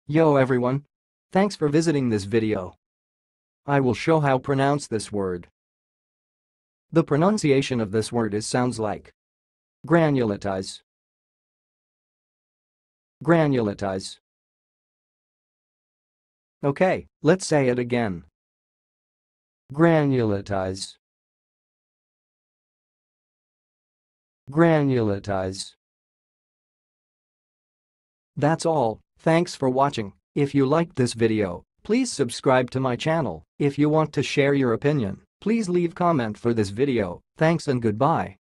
Yo everyone! Thanks for visiting this video. I will show how pronounce this word. The pronunciation of this word sounds like granulitize. Granulitize. Okay, let's say it again. Granulitize. Granulitize. That's all. Thanks for watching. If you liked this video, please subscribe to my channel. If you want to share your opinion, please leave comment for this video. Thanks and goodbye.